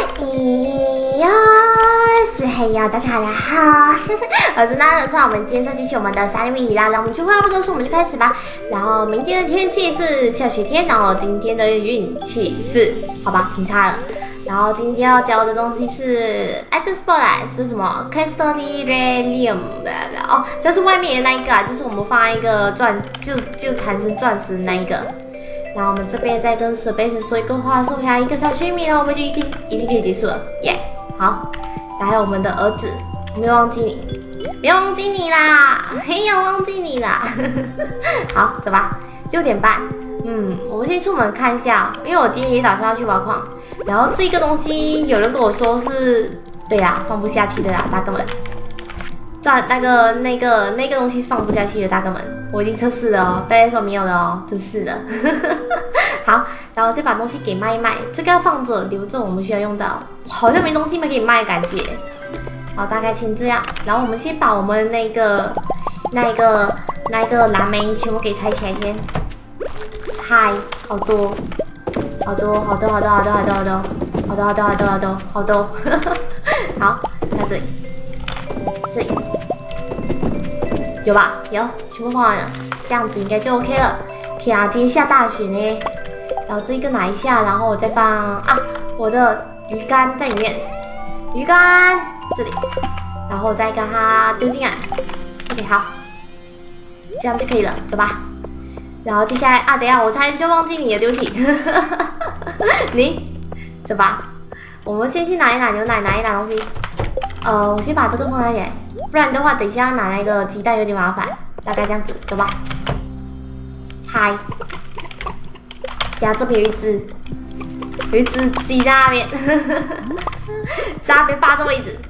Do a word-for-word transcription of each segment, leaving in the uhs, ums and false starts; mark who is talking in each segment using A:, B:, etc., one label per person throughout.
A: 咿呀是嘿呀，大家好，大家好，我是那热，我们今天上继续我们的三位啦，那我们就话不多说，我们就开始吧。然后明天的天气是下雪天，然后今天的运气是，好吧，挺差的。然后今天要教的东西是 Add Spotlight 是什么 ？Crystallium 哦，这是外面的那一个啊，就是我们放一个钻，就就产生钻石的那一个。然后我们这边再跟 Space 说一个话，送下一个小须弥，然后我们就已经已经可以结束了，耶、yeah ！好，然后还有我们的儿子，我没有忘记你，没有忘记你啦，没有忘记你啦。好，走吧，六点半。嗯，我们先出门看一下，因为我今天也打算要去挖矿。然后这个东西，有人跟我说是，对啦，放不下去的啦，大哥们。钻那个那个那个东西是放不下去的，大哥们，我已经测试了哦，大家说没有了哦，真是的。好，然后再把东西给卖一卖，这个要放着留着，我们需要用到，好像没东西没可以卖感觉。好，大概先这样，然后我们先把我们那个那一个那一个蓝莓全部给拆起来先。嗨，好多，好多，好多，好多，好多，好多，好多，好多，好多，好多，好多，好多。好，在这里，这里有吧？有，全部放完了，这样子应该就 OK 了。天啊，今天下大雪呢。然后这一个拿一下，然后我再放啊，我的鱼竿在里面，鱼竿这里，然后再把它丢进来。OK， 好，这样就可以了，走吧。然后接下来啊，等一下我差点就忘记你了，对不起。你走吧，我们先去拿一拿牛奶，拿一拿东西。呃，我先把这个放在这里，不然的话，等一下拿那个鸡蛋有点麻烦。大概这样子，走吧。嗨，等下这边有一只，有一只鸡在那边，在那边霸着位置。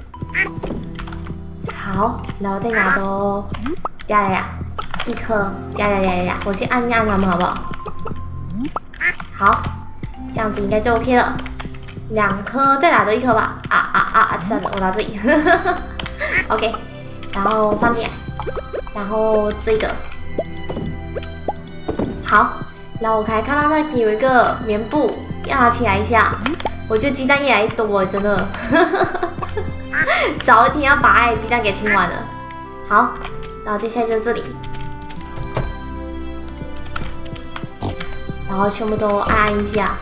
A: 好，然后再拿多，等下等下。一颗，呀呀呀呀呀！我先按按它们好不好？好，这样子应该就 OK 了。两颗，再拿多一颗吧。啊啊啊啊！算了，我拿这里。OK， 然后放进来，然后这个，好。然后我还看到那边有一个棉布，要拿起来一下。我觉得鸡蛋越来越多，真的。早一天要把爱鸡蛋给清完了。好，然后接下来就是这里。然后全部都按按一下。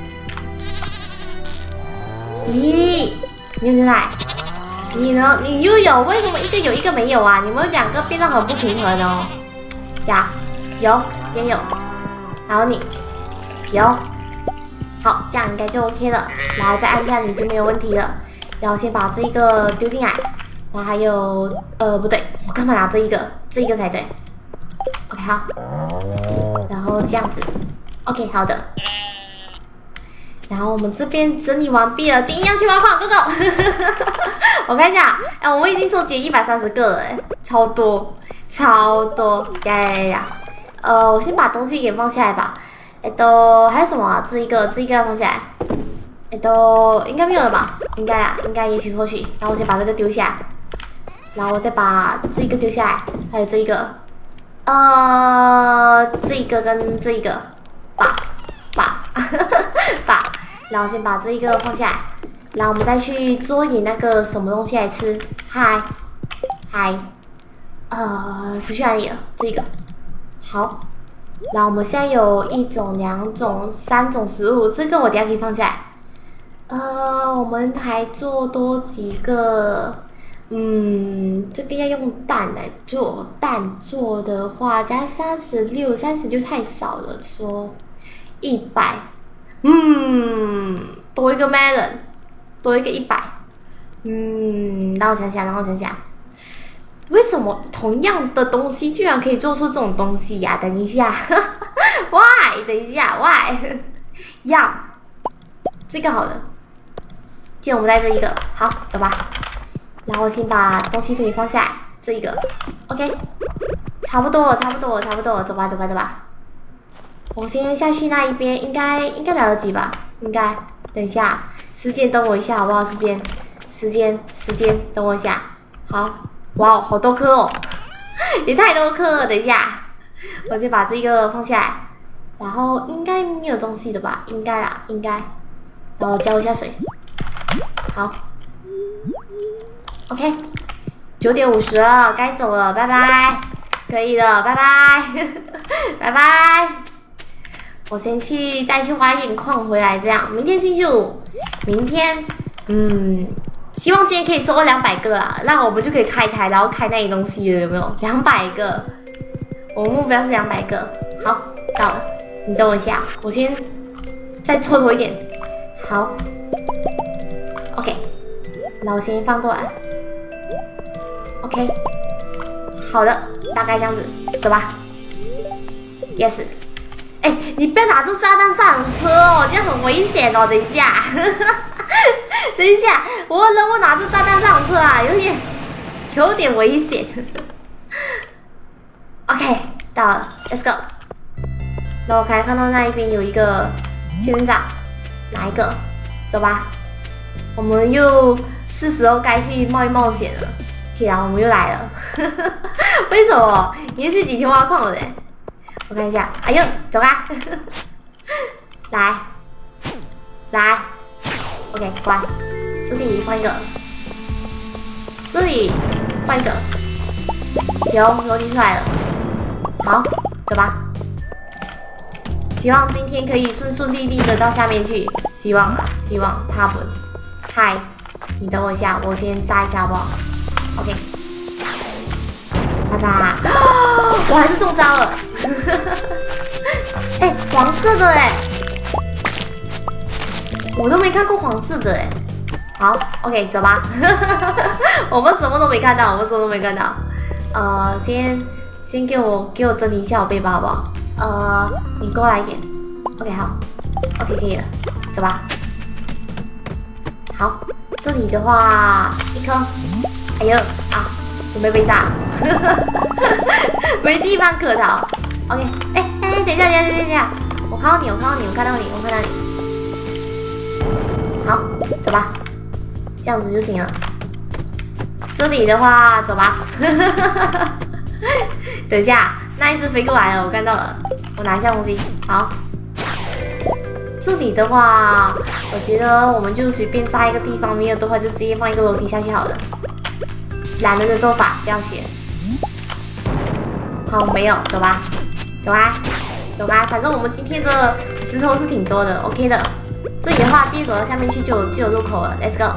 A: 咦，没有牛奶？你呢？你又有？为什么一个有一个没有啊？你们两个变得很不平衡哦。呀，有，也有。还有你，有。好，这样应该就 OK 了。然后再按下你就没有问题了。然后先把这一个丢进来。然后还有，呃，不对，我干嘛拿这一个？这一个才对。OK， 好。然后这样子。OK， 好的。然后我们这边整理完毕了，今天要去挖矿 ，Go Go！ 我看一下，哎，我们已经收集一百三十个了，哎，超多，超多，呀呀呀呀！呃，我先把东西给放下来吧。哎，都还有什么啊？这一个，这一个要放下来。哎，都应该没有了吧？应该啊，应该，也许或许。然后我先把这个丢下来，然后我再把这一个丢下来，还有这一个，呃，这一个跟这一个。把把把，然后先把这一个放下来，然后我们再去做一点那个什么东西来吃。嗨嗨，呃，是去哪里了？这个好，然后我们现在有一种、两种、三种食物，这个我等下可以放下来。呃，我们还做多几个。嗯，这个要用蛋来做，蛋做的话加三十六，三十六太少了，说一百，嗯，多一个 melon， 多一个一百，嗯，让我想想，让我想想，为什么同样的东西居然可以做出这种东西呀、啊？等一下，why？ 等一下 ，why？ 要这个好了，既然我们带这一个，好，走吧。然后先把东西可以放下来，这一个 ，OK， 差不多了，差不多了，差不多了，走吧，走吧，走吧。我先下去那一边，应该应该来得及吧？应该。等一下，时间等我一下好不好？时间，时间，时间，等我一下。好，哇，好多颗哦，也太多颗了。等一下，我先把这个放下来，然后应该没有东西的吧？应该啊，应该。然后浇一下水。 好 ，OK， 九点五十了，该走了，拜拜。可以了，拜拜，拜拜。我先去再去挖一点矿回来，这样明天星期五，明天嗯，希望今天可以收到两百个啊，那我们就可以开台，然后开那些东西了，有没有？两百个，我目标是两百个。好，到了，你等我一下，我先再蹉跎一点。好 ，OK， 那我先放过来 ，OK， 好的，大概这样子，走吧。Yes。哎、欸，你不要拿出炸弹上车哦，这样很危险哦。等一下，等一下，我能不拿着炸弹上车啊？有点，有点危险。OK， 到了 ，Let's go。然后我还看到那一边有一个仙人掌，哪一个？走吧，我们又是时候该去冒一冒险了。天啊，我们又来了。为什么？连续几天挖矿了嘞？我看一下，哎呦，走吧，来，来 ，OK， 乖，这里换一个，这里换一个，有楼梯出来了，好，走吧。希望今天可以顺顺利利的到下面去，希望啊，希望他们，嗨，你等我一下，我先炸一下好不好 ？OK。啪嚓！我还是中招了。哎、欸，黄色的哎，我都没看过黄色的哎。好 ，OK， 走吧。我们什么都没看到，我们什么都没看到。呃，先先给我给我整理一下我背包好不好？呃，你过来一点。OK， 好 ，OK 可以了，走吧。好，这里的话一颗。哎呦啊！准备被炸，没地方可逃。OK， 哎哎，等一下，等一下，等一下，我看到你，我看到你，我看到你，我看到你。好，走吧，这样子就行了。这里的话，走吧。等一下，那一只飞过来了，我看到了，我拿一下东西。好，这里的话，我觉得我们就随便炸一个地方，没有的话就直接放一个楼梯下去好了。懒人的做法不要学。好，没有，走吧，走吧，走吧。反正我们今天的石头是挺多的 ，OK 的。这里的话，继续走到下面去就有就有入口了 ，Let's go。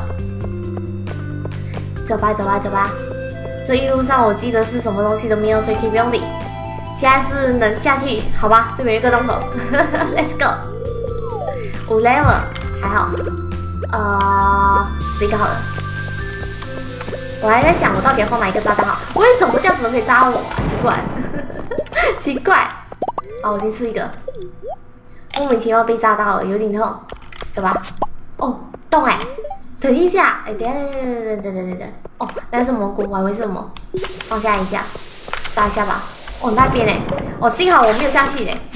A: 走吧，走吧，走吧。这一路上我记得是什么东西都没有，所以可以不用理。现在是能下去，好吧？这边有一个洞口，Let's go。五 level 还好，呃，这个好了。我还在想，我到底要放哪一个炸弹好？为什么这样子都可以炸我啊？奇怪，奇怪。好，我先吃一个。莫名其妙被炸到了，有点痛。走吧。哦，洞哎！等一下，哎，等一下，等等等等等等。哦，那是蘑菇，我还以为是什么？放下一下，炸一下吧。哦，那边哎，哦，幸好我没有下去嘞。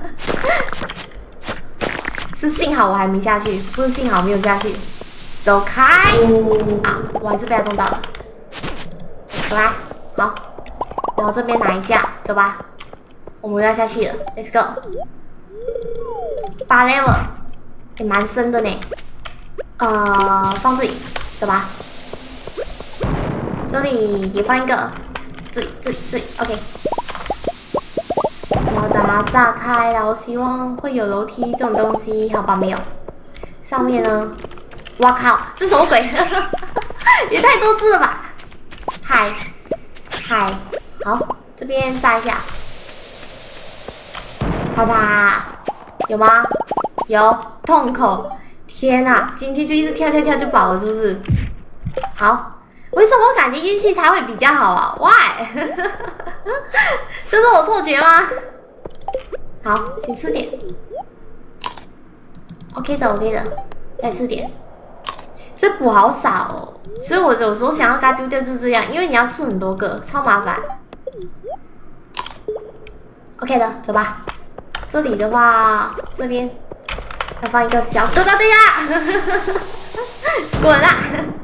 A: 是幸好我还没下去，不是幸好没有下去。走开！啊，我还是被他动到了。走吧，好，然后这边拿一下，走吧，我们要下去了 ，Let's go。八 level， 也蛮深的呢。呃，放这里，走吧。这里也放一个，这里，这里，这里 ，OK。然后把它炸开，然后希望会有楼梯这种东西，好吧？没有。上面呢？哇靠，这什么鬼？也太多只了吧！嗨，嗨，好，这边炸一下，啪嚓，有吗？有，痛口！天哪，今天就一直跳跳跳就饱了，是不是？好，为什么我感觉运气才会比较好啊 ？Why？ 这是我错觉吗？好，先吃点。OK 的 ，OK 的，再吃点。这补好少哦，所以我有时候想要给它丢掉就是这样，因为你要吃很多个，超麻烦。OK 的，走吧。这里的话，这边要放一个小疙瘩，对呀，滚啦！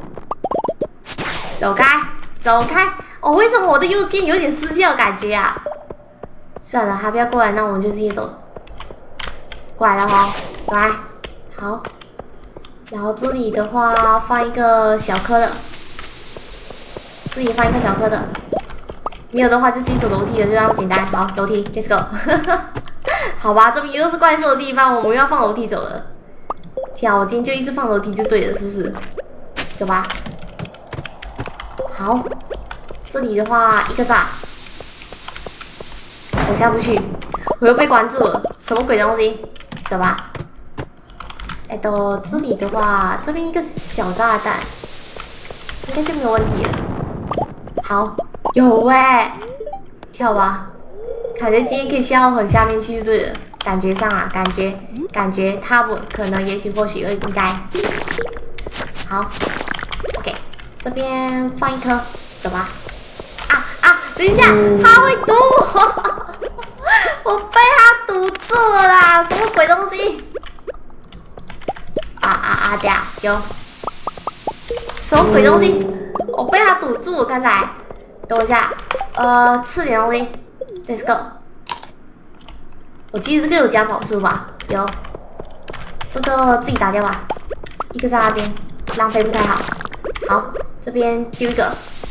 A: 走开，走开！哦，为什么我的右键有点失效感觉啊？算了，他不要过来，那我们就直接走。过来了哈，走来，好。 然后这里的话放一个小颗的，这里放一个小颗的，没有的话就自己走楼梯了，就这样简单。好，楼梯 ，Let's go 。好吧，这边又是怪兽的地方，我们又要放楼梯走了。天啊，我今天就一直放楼梯就对了，是不是？走吧。好，这里的话一个炸，我下不去，我又被关住了，什么鬼东西？走吧。哎，到这里的话，这边一个小炸弹，应该就没有问题了。好，有哎、欸，跳吧。感觉今天可以下到很下面去就对了，感觉上啊，感觉感觉他不可能，也许或许应该。好 ，OK， 这边放一颗，走吧。啊啊，等一下，他会堵我，我被他堵住了啦！什么鬼东西？啊啊啊！等下有什么鬼东西？我被他堵住了，刚才。等我一下，呃，吃点东西。Let's go。我记得这个有加跑速吧？有。这个自己打掉吧。一个在那边，浪费不太好。好，这边丢一个，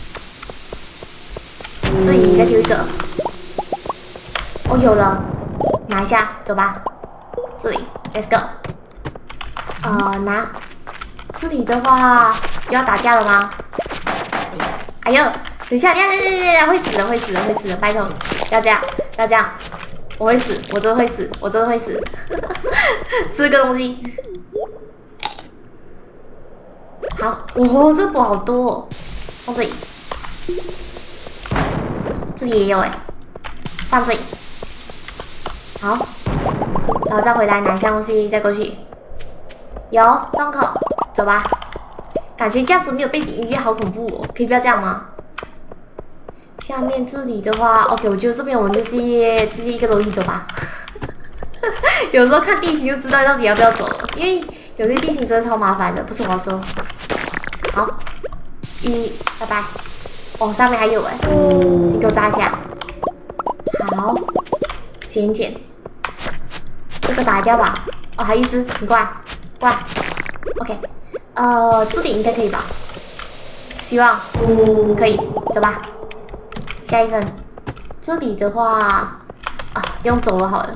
A: 这里再丢一个。哦，有了，拿一下，走吧。这里 ，Let's go。呃，拿。这里的话，要打架了吗？哎呦！等一下，等一下，等一下，等一下，会死的，会死的，会死的！拜托，不要这样，不要这样，我会死，我真的会死，我真的会死。这个东西，好，哦，这波好多、哦，放这里，这里也有哎，放这里，好，然后再回来拿一下东西，再过去，有洞口，走吧。感觉这样子没有背景音乐好恐怖哦，可以不要这样吗？下面这里的话 ，OK， 我觉得这边我们就直接直接一个楼梯走吧。有时候看地形就知道到底要不要走了，因为有些地形真的超麻烦的，不是我说。好，一，拜拜。哦，上面还有哎，先给我炸一下。好，捡捡，这个打掉吧。哦，还有一只，很快，过来。OK， 呃，这里应该可以吧？希望可以，走吧。下一层，这里的话啊，用走了好了。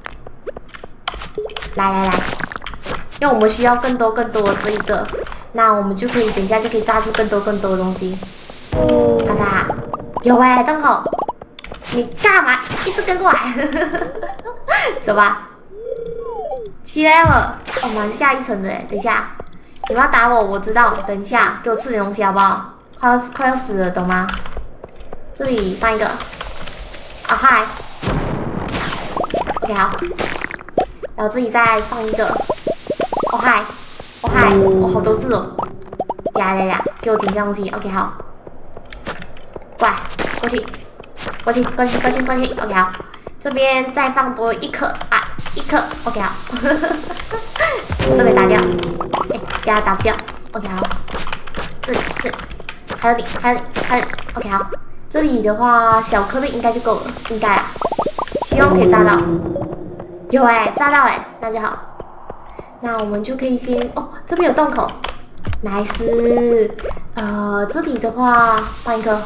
A: 来来来，因为我们需要更多更多的这一个，那我们就可以等一下就可以炸出更多更多的东西。咔嚓，有哎、欸，洞口，你干嘛一直跟过来？走吧，七 level， 我们下一层的哎，等一下，你们要打我，我知道，等一下给我吃点东西好不好？快要快要死了，懂吗？这里放一个，啊嗨 ，OK 好，然后这里再放一个，哦嗨，哦嗨，哦好多字哦，呀呀呀，给我捡下东西 ，OK 好，过来，过去，过去，过去，过去，过去 ，OK 好，这边再放多一颗啊，一颗 ，OK 好，我这边打掉，哎，给它打不掉 ，OK 好，这里这里，还有你，还有你，还有你 ，OK 好。这里的话，小颗粒应该就够了，应该啊，希望可以炸到。有哎、欸，炸到哎、欸，那就好。那我们就可以先哦，这边有洞口 ，nice。呃，这里的话放一颗，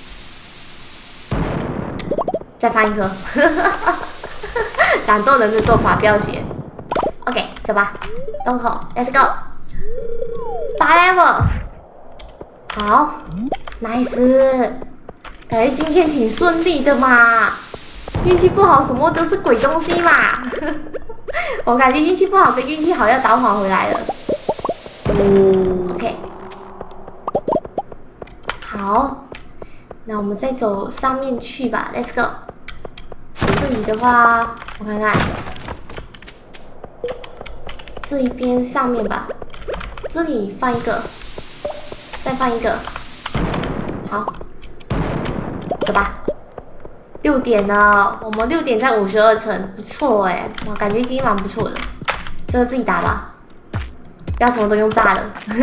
A: 再放一颗。懒惰人的做法不要学。OK， 走吧，洞口 ，Let's go。八 level， 好 ，nice。感觉今天挺顺利的嘛，运气不好什么都是鬼东西嘛。我感觉运气不好跟运气好要倒返回来了。OK， 好，那我们再走上面去吧 ，Let's go。这里的话，我看看，这一边上面吧，这里放一个，再放一个，好。走吧，六点了，我们六点在五十二层，不错哎，我感觉今天蛮不错的。这个自己打吧，不要什么都用炸的。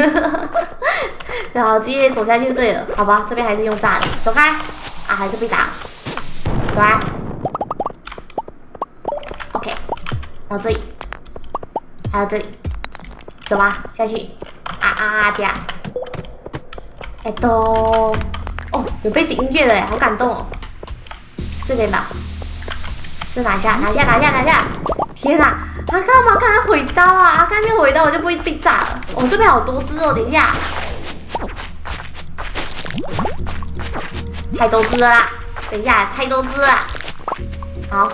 A: 然后直接走下去就对了，好吧？这边还是用炸的，走开啊，还是被打，走开。OK，然后这里，还有这里， 走吧，下去。啊啊啊！这样。哎都，哦，有背景音乐了，好感动哦。这边吧，这拿下，拿下，拿下，拿下！天哪，他干嘛看他回刀啊？他看见回刀我就不会被炸了。哦，这边好多只哦，等一下，太多只了啦！等一下，太多只了。好。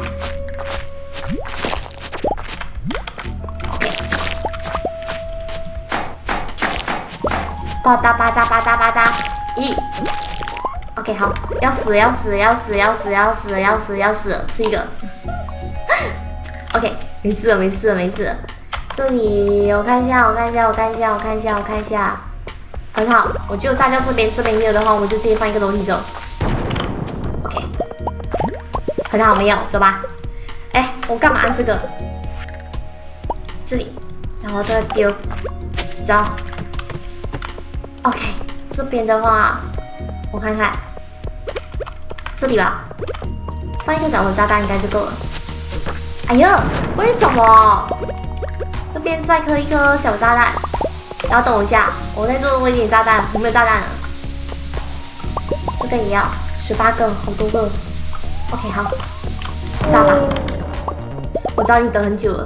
A: 吧嗒吧嗒吧嗒吧嗒，咦 ，OK 好，要死要死要死要死要死要死要死了，吃一个 ，OK 没事了没事了没事了，这里我看一下我看一下我看一下我看一下我看一下，很好，我就炸掉这边，这边没有的话，我就直接放一个楼梯走 ，OK， 很好没有，走吧，哎，我干嘛按这个？这里，然后这个丢，走。 OK， 这边的话，我看看，这里吧，放一个小的炸弹应该就够了。哎呀，为什么？这边再刻一颗小炸弹，然后等我一下，我在做微点炸弹，我没有炸弹了。这个也要十八个，好多个。OK， 好，炸吧。我知道你等很久了。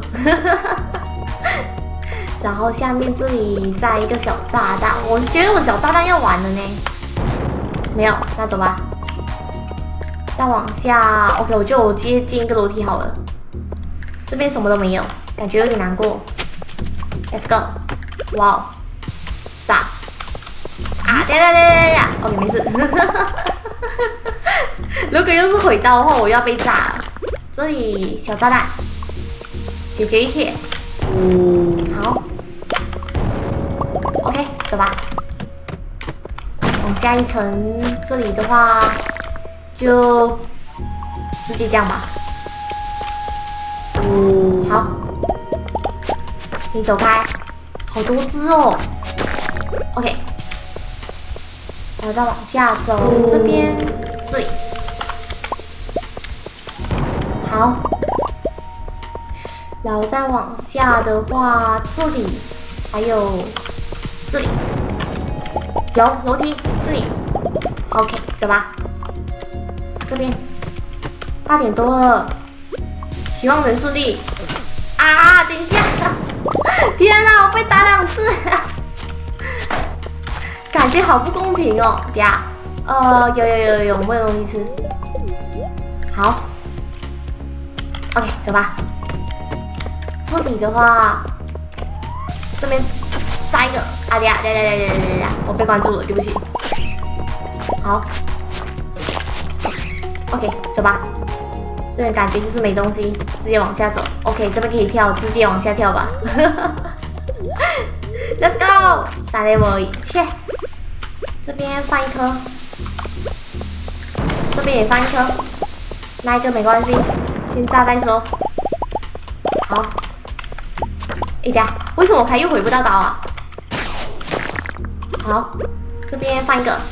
A: 然后下面这里再一个小炸弹，我觉得我小炸弹要完了呢。没有，那走吧。再往下 ，OK， 我就直接建一个楼梯好了。这边什么都没有，感觉有点难过。Let's go！ 哇哦，炸！啊，对对对对对 ，OK， 没事。如果又是回刀的话，我要被炸了。这里小炸弹，解决一切。好。 OK， 走吧。往下一层，这里的话就直接这样吧。好，你走开，好多只哦。OK， 然后再往下走，这边这里。好，然后再往下的话，这里还有。 这里有楼梯，这里 OK， 走吧。这边八点多了，希望能顺利。啊，等一下！天哪，我被打两次，感觉好不公平哦。等下，呃，有有有有，我没有东西吃。好 ，OK， 走吧。这里的话，这边。 杀一个！啊呀呀呀呀呀呀呀！我被关注了，对不起。好 ，OK， 走吧。这边感觉就是没东西，直接往下走。OK， 这边可以跳，直接往下跳吧。Let's go！ 三 level 切，这边放一颗，这边也放一颗，那一个没关系，先炸再说。好，哎呀，为什么我开又回不到刀啊？ 好，这边放一个。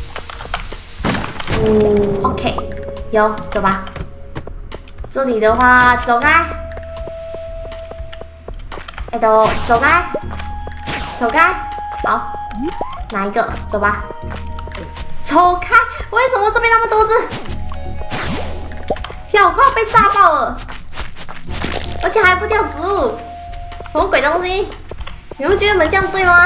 A: 嗯 ，OK， 有，走吧。这里的话，走开。哎，都走开，走开。好，拿一个，走吧。走开！为什么这边那么多只？天，我快要被炸爆了，而且还不掉食物，什么鬼东西？你们觉得你们这样对吗？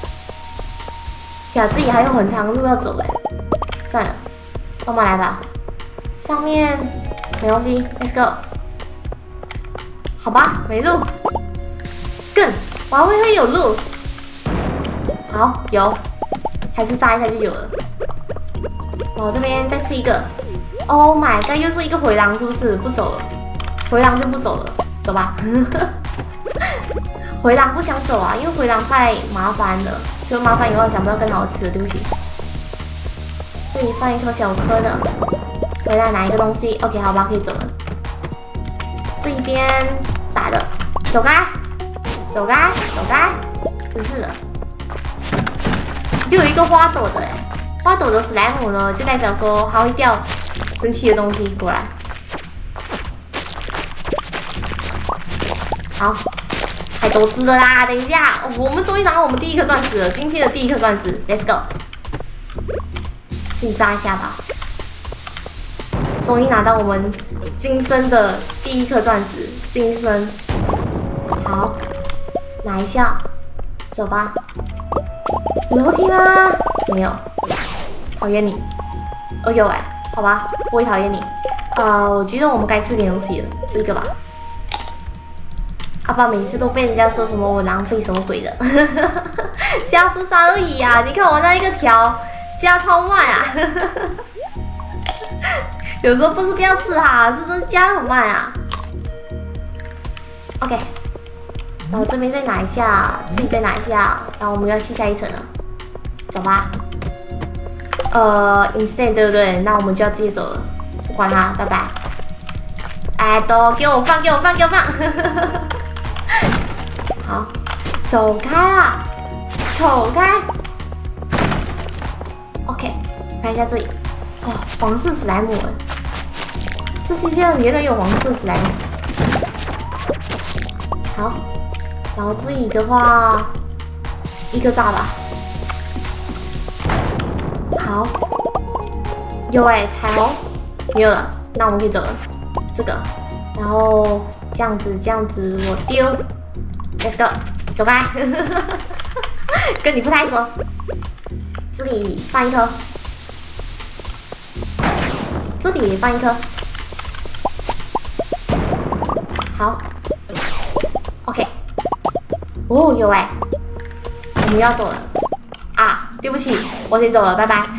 A: 假自己还有很长的路要走哎，算了，我们来吧。上面没东西 ，Let's go。好吧，没路。更，我还会有路。好，有，还是炸一下就有了。然后这边再吃一个。Oh my god， 又是一个回廊，是不是？不走了，回廊就不走了，走吧。回廊不想走啊，因为回廊太麻烦了。 除了麻烦以外，想不到更好吃的，对不起。这里放一颗小颗的，回来拿一个东西。OK， 好吧，可以走了。这一边打的，走开，走开，走开，真是的。就有一个花朵的，哎，花朵的史莱姆呢，就代表说它会掉神奇的东西过来。好， 太多只了啦！等一下，哦、我们终于拿到我们第一颗钻石了，今天的第一颗钻石 ，Let's go！ 自己炸一下吧。终于拿到我们今生的第一颗钻石，今生。好，拿一下，走吧。有楼梯吗？没有，讨厌你。哦有哎、欸，好吧，不会讨厌你。呃，我觉得我们该吃点东西了，吃一个吧。阿爸每次都被人家说什么我浪费什么鬼的，加十三而已啊！你看我那一个条加超慢啊，有时候不是不要吃哈，是真加很慢啊。OK， 然后这边再拿一下，自己再拿一下，然后我们要去下一层了，走吧。呃 ，instant 对不对？那我们就要直接走了，不管它，拜拜。哎，都给我放，给我放，给我放。好，走开啦，走开。OK， 看一下这里，哦，黄色史莱姆，这世界上原来有黄色史莱姆。好，然后这里的话，一个炸吧。好，有哎、欸，彩虹没有了，那我们可以走了。这个，然后这样子，这样子，我丢 ，Let's go， 走开，跟你不太熟。这里放一颗，这里也放一颗，好 ，OK， 哦，有哎、欸，我们要走了啊，对不起，我先走了，拜拜。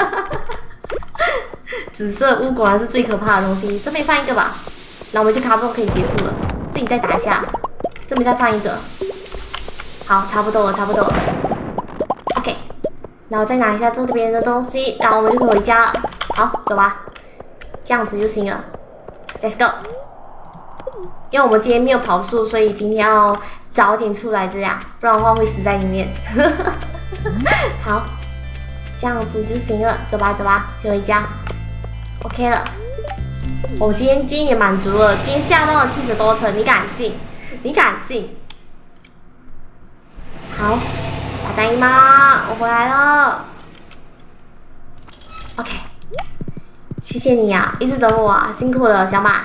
A: 紫色乌果然是最可怕的东西，这边放一个吧，那我们就卡不可以结束了。这里再打一下，这边再放一个，好，差不多了，差不多了。OK， 然后再拿一下这边的东西，然后我们就可以回家了。好，走吧，这样子就行了。Let's go。因为我们今天没有跑速，所以今天要早点出来，这样，不然的话会死在里面。好，这样子就行了，走吧，走吧，先回家。OK 了，我、哦、今天今天也满足了，今天下到了七十多层，你敢信？你敢信？好，大大姨妈，我回来了。OK， 谢谢你啊，一直等我啊，辛苦了，小马。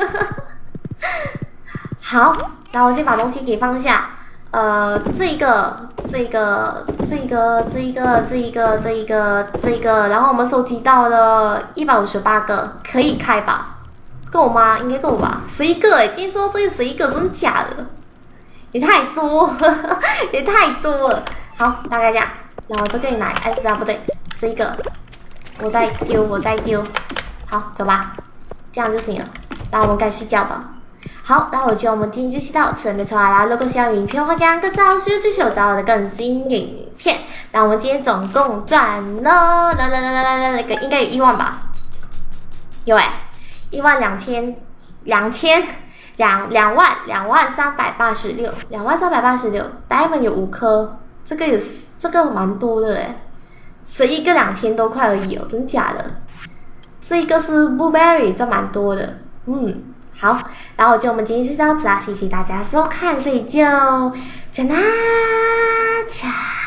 A: 好，然后我先把东西给放下。呃，这一个，这一个，这一个，这一个，这一个，这一个，这一个，然后我们收集到了一百五十八个，可以开吧？够吗？应该够吧？十一个哎，今天说这十一个，真的假的？也太多，也太多了。好，大概这样，然后这个也拿，哎，不对，这一个，我再丢，我再丢。好，走吧，这样就行了。然后我们该睡觉了。好，那我觉得我们今天就到此没错啦。如果喜欢影片的话，给按个赞，需要继续有找我的更新影片。那我们今天总共赚了，来来来来来来，那个应该有一万吧？有哎、欸，一万两千，两千，两两万，两万三百八十六，两万三百八十六。Diamond 有五颗，这个有这个蛮多的哎，十一个两千多块而已哦，真假的？这一个是 Blueberry 赚蛮多的，嗯。好，然后我觉得我们今天就到此啊，谢谢大家收看，所以就，再见啦，